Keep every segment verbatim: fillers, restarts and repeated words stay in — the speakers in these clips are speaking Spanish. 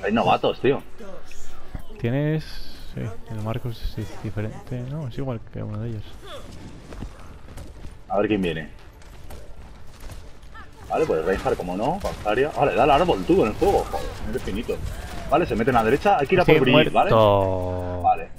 Hay novatos, tío. Tienes... Sí, el Marcos es diferente. No, es igual que uno de ellos. A ver quién viene. Vale, pues Reinhardt, como no, Panzaria. Vale, da el árbol tú en el juego. Joder, eres finito. Vale, se meten a la derecha. Hay que ir a por Estoy Brigitte, ¿vale? muerto. Vale.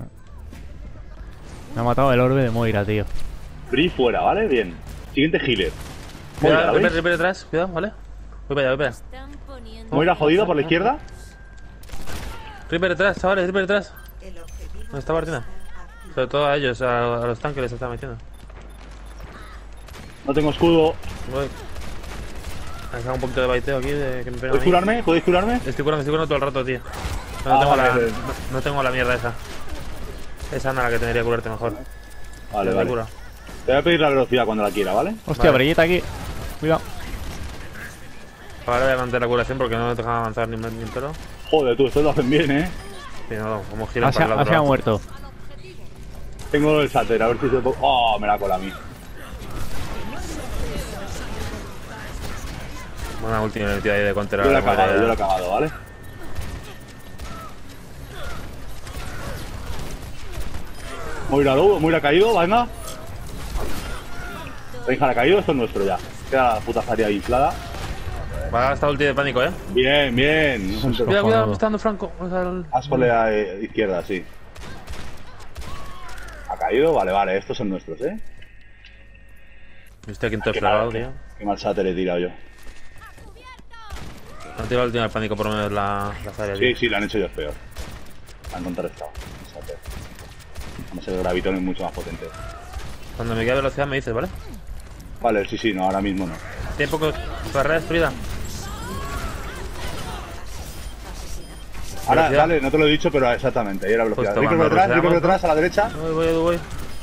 Me ha matado el orbe de Moira, tío. Bri fuera, ¿vale? Bien. Siguiente healer. Moira, Cuidado, ¿la Reaper, veis? Reaper detrás, cuidado, ¿vale? Voy para allá, voy para allá. Moira jodido por la izquierda. Reaper detrás, chavales, Reaper detrás. ¿Dónde está Martina? Sobre todo a ellos, a, a los tanques les está metiendo. No tengo escudo. Voy. Me ha un poquito de baiteo aquí de que me pegan a ¿Podéis mí. curarme? ¿Podéis curarme? Estoy curando, estoy curando todo el rato, tío. No, Ah, tengo, vale, la, vale. no, no tengo la mierda esa. Esa nada que tendría que curarte mejor. Vale, Te vale. cura. Te voy a pedir la velocidad cuando la quiera, ¿vale? Hostia, Vale. Brigitte aquí. Cuidado. Ahora voy a mantener la curación porque no me dejan avanzar ni, ni un pelo. Joder, tú, esto lo hacen bien, ¿eh? Sí, no, como giran Así, para el así otro ha lado. muerto. Tengo el sáter, a ver si se puede... Oh, me la cola a mí. Buena última metida ahí de counter. Yo a la la he cagado, madre. yo la he cagado, ¿vale? Moira low, Moira caído, venga. Reinhardt ha caído, esto es nuestro ya. Queda la puta Zarya inflada. Va a gastar ulti de pánico, eh. Bien, bien. Cuidado, cuidado, Cojonudo. me está dando Franco. Vamos a ver. Ascole a eh, izquierda, sí. ¿Ha caído? Vale, vale, estos son nuestros, ¿eh? Estoy aquí en todo Qué flagado, mal, tío. qué mal sáter he tirado yo. No tiro la última del pánico por lo menos la, la Zarya, Sí, tío. sí, la han hecho ellos peor. La han contrarrestado. el sáter. Vamos a ser gravitón es mucho más potente. Cuando me quede velocidad me dices, ¿vale? Vale, sí, sí, no, ahora mismo no. Tiene poco barrera destruida. Ahora, Velocidad. vale, no te lo he dicho, pero exactamente, ahí era velocidad. Pues Rico por tomando detrás, velocidad, Rico por vamos. detrás, a la derecha. Voy, voy, voy.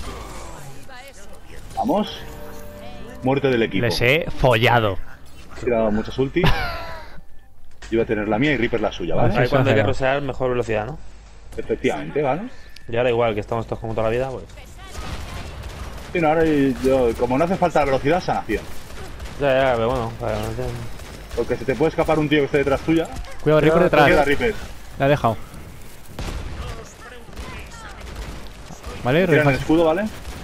Vamos. Muerte del equipo. Les he follado. He tirado muchas ultis. Yo voy a tener la mía y Reaper la suya, ¿vale? Sí, Ahí cuando hay que exagerado. rosear, mejor velocidad, ¿no? Efectivamente, ¿vale? Y ahora igual, que estamos todos como toda la vida, pues... Sí, no, ahora yo, como no hace falta velocidad, sanación. Ya, ya, pero bueno, vale, no entiendo. Porque se te puede escapar un tío que esté detrás tuya. Cuidado, Reaper Queda detrás. Reaper. La he dejado. Vale, Tiran el Reinhardt. escudo, ¿vale?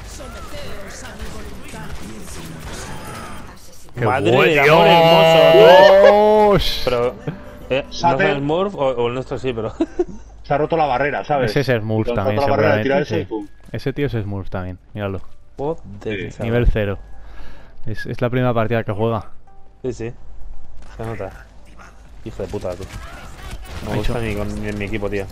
¡Qué Madre bueno! de amor hermoso, ¡Dios! Pero... Eh, ¿no Sater. es el Smurf o, o el nuestro sí, pero... Se ha roto la barrera, ¿sabes? Ese es Smurf Y cuando también, se ha roto la barrera, tira seguramente. ese y Sí. pum. Ese tío es Smurf también, míralo. Joder, Sí. chaval. Nivel cero. Es, es la primera partida que juega. Sí, sí. Se nota. Hijo de puta, tío. No Ha me gusta hecho- ni con ni en mi equipo, tío.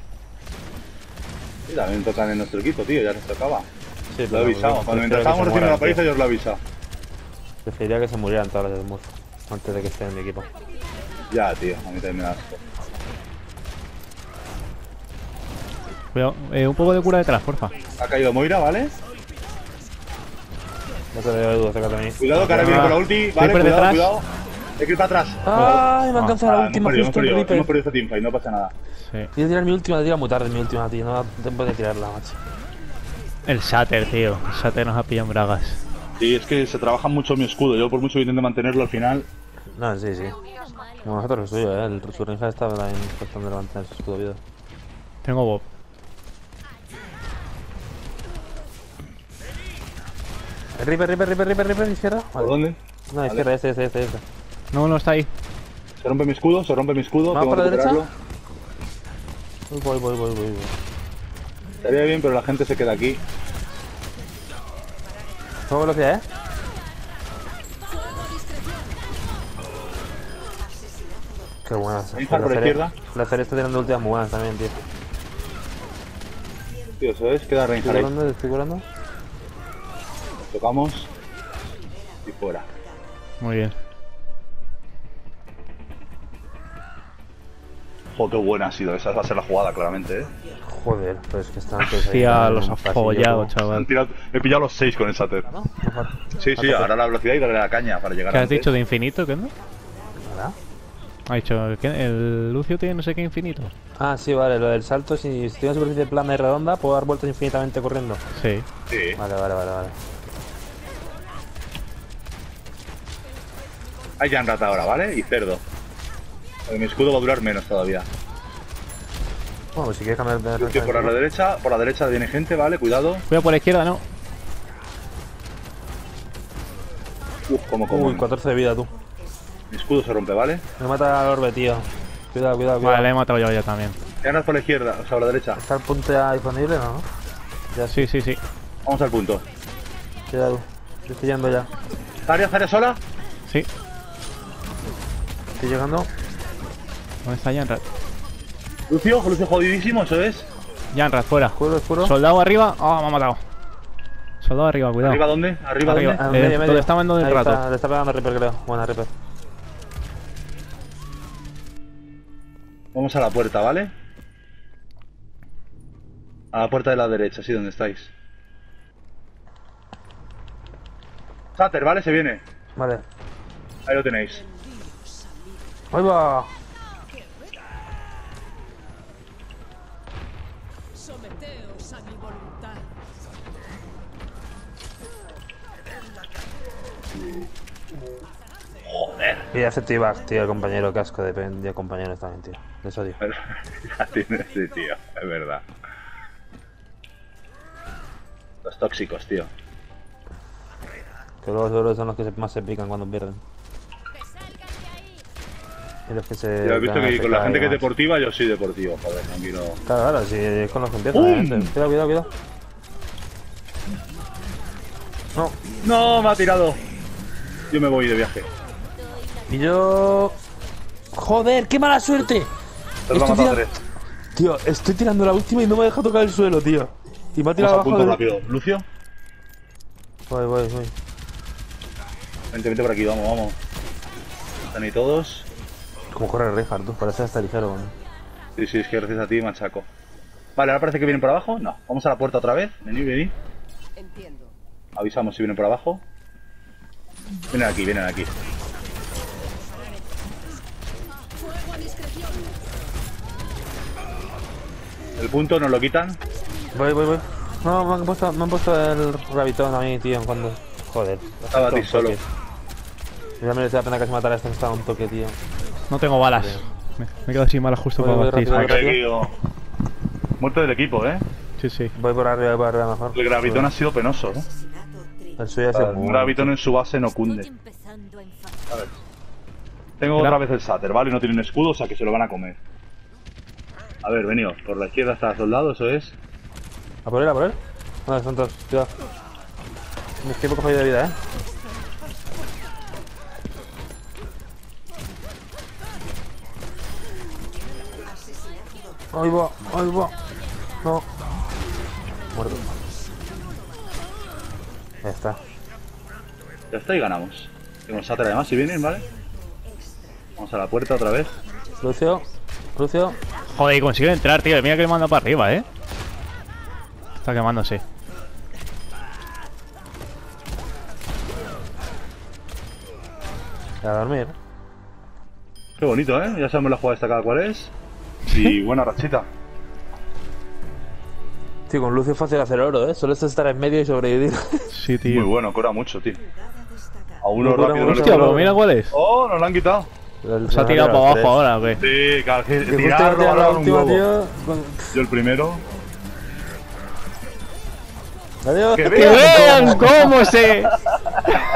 Sí, también tocan en nuestro equipo, tío, ya nos tocaba. Sí, Lo he avisado. Cuando mientras estábamos recibiendo la paliza, yo os lo he avisado. Preferiría que se murieran todas las de Smurf antes de que estén en mi equipo. Ya, tío, a mí también me da asco. Cuidado, eh, un poco de cura detrás, porfa. Ha caído Moira, ¿vale? No te veo de duda, acércate a mí. Cuidado, que ahora viene con la ulti. Vale, Reaper cuidado, detrás. cuidado. Hay que ir para atrás. ¡Ay! Me ha alcanzado Ah, la hemos última perdido, justo hemos en perdido, Reaper. hemos perdido esta teamfight, no pasa nada. Sí. Voy a tirar mi última, la tira muy tarde mi última, tío. No da tiempo de tirarla, macho. El Shatter, tío. El Shatter nos ha pillado en bragas. Sí, es que se trabaja mucho mi escudo. Yo, por mucho que intento mantenerlo al final. No, sí, sí. Como nosotros lo suyo, eh. El su Reinhardt estaba también tratando de mantener su escudo vivo. Tengo Bob. Reaper, Reaper, Reaper, Reaper, Reaper, izquierda. ¿Por dónde? No, izquierda, este, este, este, este. No, no está ahí. Se rompe mi escudo, se rompe mi escudo. ¿Vamos Tengo para que la derecha? recuperarlo. Voy, voy, voy, voy, voy. Estaría bien, pero la gente se queda aquí. ¿Cómo velocidad, eh? Qué buenas. Reinhardt por la izquierda. La serie está tirando últimas muy buenas también, tío. Tío, eso es, queda Estoy Reinhardt ahí. curando, estoy curando. Tocamos. Y fuera. Muy bien. Joder, qué buena ha sido. Esa va a ser la jugada, claramente, eh. Joder, pero es que están todos ahí. Hostia, en los un ha pasillo, follado, tú. chaval. Han tirado- he pillado los seis con el sáter. ¿No? Mejor. Sí, sí, ahora la velocidad y darle la caña para llegar ¿Qué has antes. dicho de infinito? ¿Qué no? ¿Verdad? Ha dicho que el Lucio tiene no sé qué infinito. Ah, sí, vale, lo del salto, si estoy en superficie plana y redonda, puedo dar vueltas infinitamente corriendo. Sí. Sí. Vale, vale, vale, vale. Hay Janrat ahora, ¿vale? Y cerdo. Eh, Mi escudo va a durar menos todavía. Bueno, pues si quieres cambiar de Lucio por la derecha, por la derecha viene gente, vale, cuidado. Cuidado por la izquierda, no. Uf, como como. Uy, catorce de vida, tú. Mi escudo se rompe, ¿vale? Me mata al orbe, tío. Cuidado, cuidado, cuidado. Vale, le he matado yo ya también. Ganas por la izquierda, o sea, por la derecha. ¿Está el punto ya disponible o no? Ya, sí, sí, sí. Vamos al punto. Cuidado. Yo estoy yendo ya. ¿Zaria, Zaria sola? Sí. Estoy llegando. ¿Dónde está Janrat? Lucio, Lucio jodidísimo, eso es. Janrat, fuera. Escuro, escuro. Soldado arriba. Ah, me ha matado. Soldado arriba, cuidado. ¿Arriba dónde? ¿Arriba, Arriba. dónde? Ah, Eh, medio, medio. donde está mandando el Ahí rato. está, le está pegando a Reaper, creo. Buena, Reaper. Vamos a la puerta, ¿vale? A la puerta de la derecha, sí, donde estáis. Sater, ¿vale? Se viene. Vale. Ahí lo tenéis. ¡Ahí va! Someteos a mi voluntad. Joder. Y hace T-Bag, tío, el compañero. Casco de, pen- de compañeros también, tío. Les odio. Pero ya tiene ese tío, es verdad. Los tóxicos, tío. Que luego seguro son los que se- más se pican cuando pierden. Y los que se. Ya has visto pegan que a con la F K gente y que es demás. deportiva, yo soy deportivo, joder, tranquilo. Claro, claro, si es con los que empiezan. ¡Pum! obviamente. Cuidado, cuidado, cuidado. No. ¡No! Me ha tirado. Yo me voy de viaje. Y yo. ¡Joder, qué mala suerte! Te lo Estoy matado a tira- tres. Tío, estoy tirando la última y no me deja tocar el suelo, tío. Y me ha tirado Vamos al abajo. punto del- rápido. Lucio, Voy, voy, voy. vente, vente por aquí, vamos, vamos. Están ahí todos. Como corre Reinhardt, tú, parece hasta ligero, ¿no? Sí, sí, es que gracias a ti, machaco. Vale, ahora parece que vienen por abajo. No, vamos a la puerta otra vez. Vení, vení. Entiendo. Avisamos si vienen por abajo. Vienen aquí, vienen aquí. Fuego a discreción. El punto nos lo quitan. Voy, voy, voy. No, me han puesto, me han puesto el rabitón a mí, tío, cuando. Joder. Estaba a ti Un solo. toque. Ya me merecía la pena que se matara este, que estaba un toque, tío. No tengo balas. Me, me he quedado sin balas justo Voy, para voy partir. rápido. Aquí, tío. Muerte del equipo, eh. Sí, sí. Voy por arriba, voy por arriba mejor. El gravitón ha sido penoso, ¿no? El suyo ha sido El muy gravitón bueno. en su base no cunde. Empezando a enfadar. A ver. Tengo Gra- otra vez el Sater, ¿vale? No tienen escudo, o sea que se lo van a comer. A ver, venido. Por la izquierda está el soldado, eso es. ¿A por él, a por él? No, son todos, cuidado. Me estoy poco fallo de vida, eh. Ahí va, ahí va. No. Muerto. Ya está. Ya está y ganamos. Tengo el Sater además, si vienen, ¿vale? Vamos a la puerta otra vez. Lucio, Lucio. Joder, consigo entrar, tío. Mira que le manda para arriba, eh. Está quemándose. A dormir. Qué bonito, ¿eh? Ya sabemos la jugada esta cada cual es. Y buena rachita. Tío, con Lucio es fácil hacer oro, eh. Solo es estar en medio y sobrevivir. Sí, Muy tío. bueno, cura mucho, tío. A uno No cura rápido no le mucho, Hostia, cura. pero mira cuál es. ¡Oh! Nos lo han quitado. Se ha tirado para abajo ahora, ¿o qué? Sí, claro, que Y justo tirar, iba a tirar la robar un última, huevo. tío. con- Yo el primero. Adiós. ¡Que ¡Que vean! vean cómo se!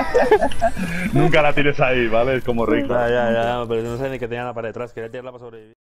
Nunca la tires ahí, ¿vale? Es como rico. Ya, ya, ya, pero no sé ni que tenía la pared detrás. Quería tirarla para sobrevivir.